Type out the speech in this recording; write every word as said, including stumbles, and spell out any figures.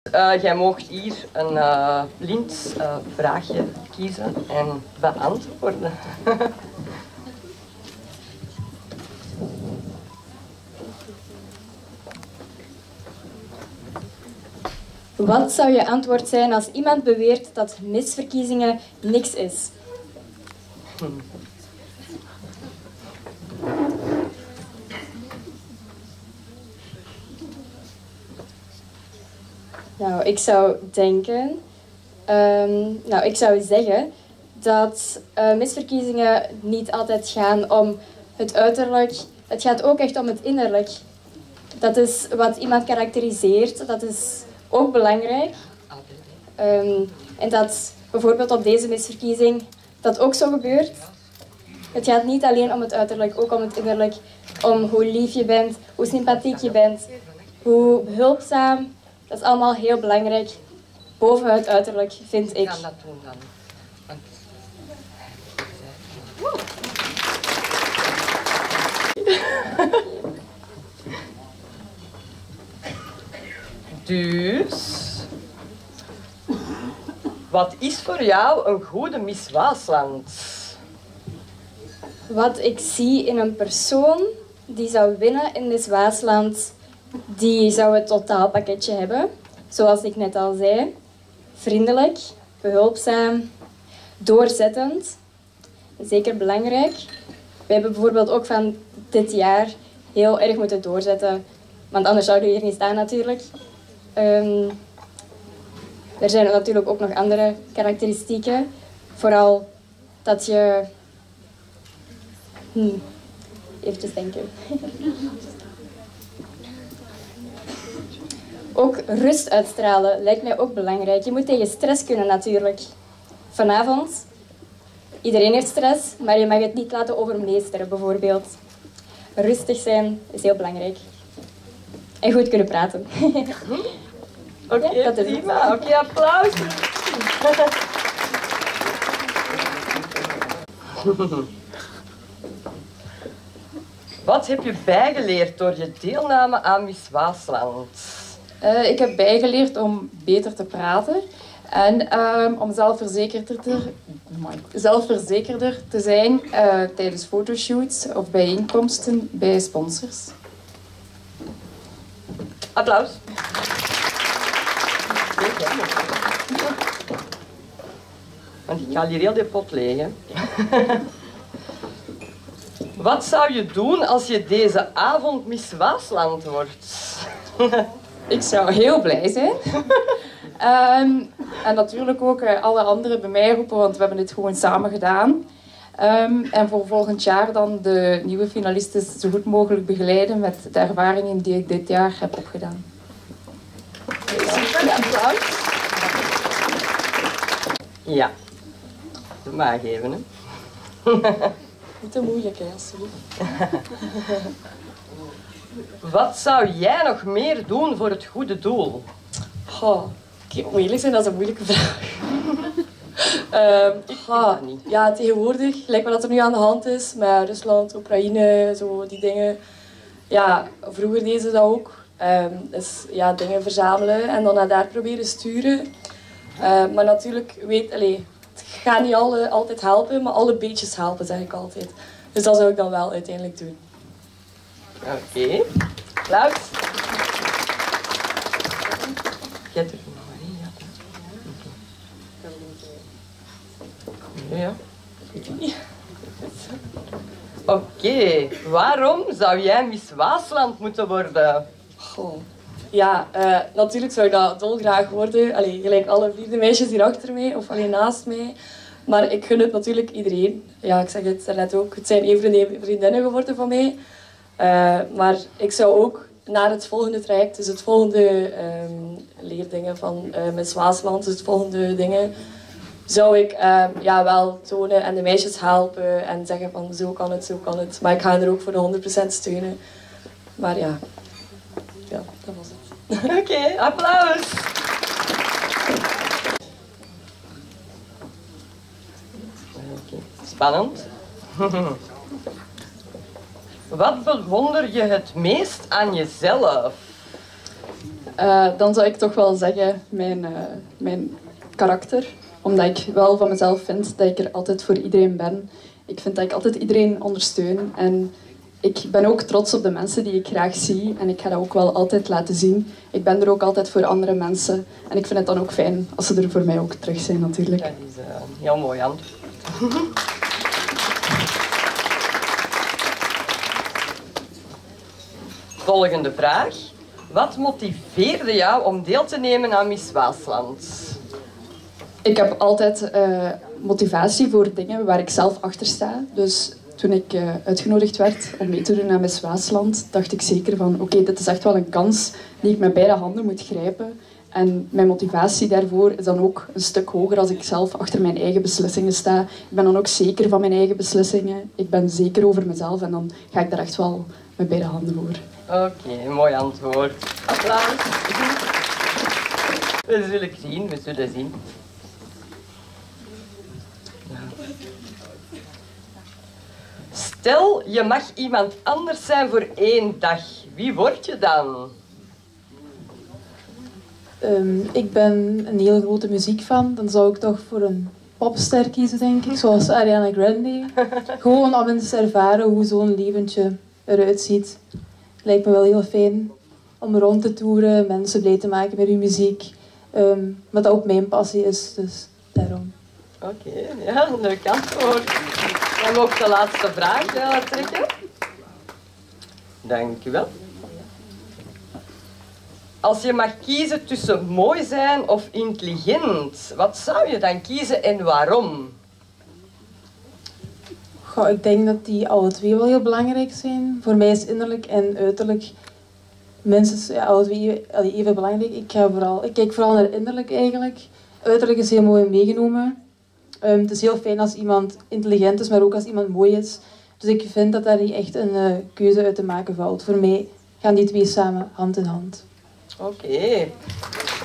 Uh, jij mag hier een uh, blind uh, vraagje kiezen en beantwoorden. Wat zou je antwoord zijn als iemand beweert dat misverkiezingen niks is? Hmm. Nou, ik zou denken... Um, nou, ik zou zeggen dat uh, misverkiezingen niet altijd gaan om het uiterlijk. Het gaat ook echt om het innerlijk. Dat is wat iemand karakteriseert. Dat is ook belangrijk. Um, en dat bijvoorbeeld op deze misverkiezing dat ook zo gebeurt. Het gaat niet alleen om het uiterlijk, ook om het innerlijk. Om hoe lief je bent, hoe sympathiek je bent, hoe behulpzaam. Dat is allemaal heel belangrijk. Boven het uiterlijk, vind ik. Ik ga dat doen dan. Dus, wat is voor jou een goede Miss Waasland? Wat ik zie in een persoon die zou winnen in Miss Waasland, die zou het totaalpakketje hebben. Zoals ik net al zei. Vriendelijk, behulpzaam, doorzettend. Zeker belangrijk. We hebben bijvoorbeeld ook van dit jaar heel erg moeten doorzetten. Want anders zouden we hier niet staan natuurlijk. Um, er zijn natuurlijk ook nog andere karakteristieken. Vooral dat je... Hmm. Even denken. Ook rust uitstralen lijkt mij ook belangrijk. Je moet tegen stress kunnen natuurlijk. Vanavond, iedereen heeft stress, maar je mag het niet laten overmeesteren bijvoorbeeld. Rustig zijn is heel belangrijk. En goed kunnen praten. Oké, okay, ja, prima. Oké, okay, applaus. Wat heb je bijgeleerd door je deelname aan Miss Waasland? Uh, ik heb bijgeleerd om beter te praten en um, om zelfverzekerder te, zelfverzekerder te zijn uh, tijdens fotoshoots of bijeenkomsten bij sponsors. Applaus. Want ik ga hier heel de pot leeg. Wat zou je doen als je deze avond Miss Waasland wordt? Ik zou heel blij zijn. um, en natuurlijk ook uh, alle anderen bij mij roepen, want we hebben dit gewoon samen gedaan. Um, en voor volgend jaar dan de nieuwe finalisten zo goed mogelijk begeleiden met de ervaringen die ik dit jaar heb opgedaan. Super, applaus. Ja, doe maar even, hè. Niet te moeilijk, hè, alsjeblieft. Wat zou jij nog meer doen voor het goede doel? Goh, om eerlijk zijn, dat is een moeilijke vraag. um, ik ga, ja, tegenwoordig, lijkt me dat er nu aan de hand is met Rusland, Oekraïne, zo die dingen. Ja, vroeger deden ze dat ook. Um, dus ja, dingen verzamelen en dan naar daar proberen sturen. Uh, maar natuurlijk, weet, allez, het gaat niet alle, altijd helpen, maar alle beetjes helpen, zeg ik altijd. Dus dat zou ik dan wel uiteindelijk doen. Oké. Okay. Applaus. Jij doet het nog maar niet, ja. Ja. Oké. Okay. Waarom zou jij Miss Waasland moeten worden? Goh. Ja, uh, natuurlijk zou ik dat dolgraag worden. Allee, gelijk alle vierde meisjes hier achter mij of alleen naast mij. Maar ik gun het natuurlijk iedereen. Ja, ik zeg het net ook. Het zijn even vriendinnen geworden van mij. Uh, maar ik zou ook naar het volgende traject, dus het volgende um, leerdingen van uh, Miss Waasland, dus het volgende dingen, zou ik uh, ja, wel tonen en de meisjes helpen en zeggen van zo kan het, zo kan het. Maar ik ga er ook voor de honderd procent steunen. Maar ja, ja, dat was het. Oké, okay, applaus. Okay. Spannend. Wat bewonder je het meest aan jezelf? Uh, dan zou ik toch wel zeggen mijn, uh, mijn karakter. Omdat ik wel van mezelf vind dat ik er altijd voor iedereen ben. Ik vind dat ik altijd iedereen ondersteun. En ik ben ook trots op de mensen die ik graag zie. En ik ga dat ook wel altijd laten zien. Ik ben er ook altijd voor andere mensen. En ik vind het dan ook fijn als ze er voor mij ook terug zijn, natuurlijk. Dat is uh, heel mooi antwoord. Volgende vraag. Wat motiveerde jou om deel te nemen aan Miss Waasland? Ik heb altijd uh, motivatie voor dingen waar ik zelf achter sta. Dus toen ik uh, uitgenodigd werd om mee te doen aan Miss Waasland, dacht ik zeker van oké, okay, dit is echt wel een kans die ik met beide handen moet grijpen. En mijn motivatie daarvoor is dan ook een stuk hoger als ik zelf achter mijn eigen beslissingen sta. Ik ben dan ook zeker van mijn eigen beslissingen. Ik ben zeker over mezelf en dan ga ik daar echt wel met beide handen voor. Oké, okay, mooi antwoord. Applaus. We zullen zien, we zullen zien. Stel, je mag iemand anders zijn voor één dag. Wie word je dan? Um, ik ben een heel grote muziekfan. Dan zou ik toch voor een popster kiezen, denk ik. Zoals Ariana Grande. Gewoon om eens te ervaren hoe zo'n leventje eruit ziet. Lijkt me wel heel fijn om rond te toeren, mensen blij te maken met uw muziek. Um, wat dat ook mijn passie is, dus daarom. Oké, okay, ja, leuk antwoord. Dan mag ik de laatste vraag uh, trekken. Dank u wel. Als je mag kiezen tussen mooi zijn of intelligent, wat zou je dan kiezen en waarom? Goh, ik denk dat die alle twee wel heel belangrijk zijn. Voor mij is innerlijk en uiterlijk minstens ja, alle twee even belangrijk. Ik, ga vooral, ik kijk vooral naar innerlijk eigenlijk. Uiterlijk is heel mooi meegenomen. Um, het is heel fijn als iemand intelligent is, maar ook als iemand mooi is. Dus ik vind dat daar niet echt een uh, keuze uit te maken valt. Voor mij gaan die twee samen hand in hand. Oké. Okay.